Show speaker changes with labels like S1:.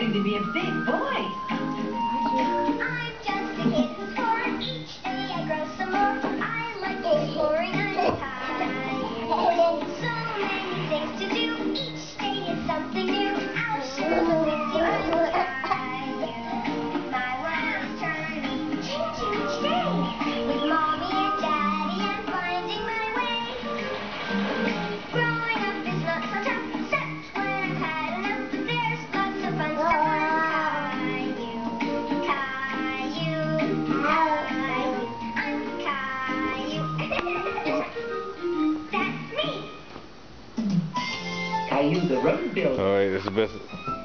S1: growing to be a big boy.
S2: I'm just a kid who's 4. Each day I grow some more. I like exploring. I'm Caillou. So many things to do. Each day is something new. I'll share them with you. I'm Caillou. My world is turning, changing each day. With Mommy and Daddy, I'm finding my way. Growing up is not so tough, except when I've had enough. But there's lots of fun stuff.
S1: Caillou the road builder.
S3: Alright, this is the best.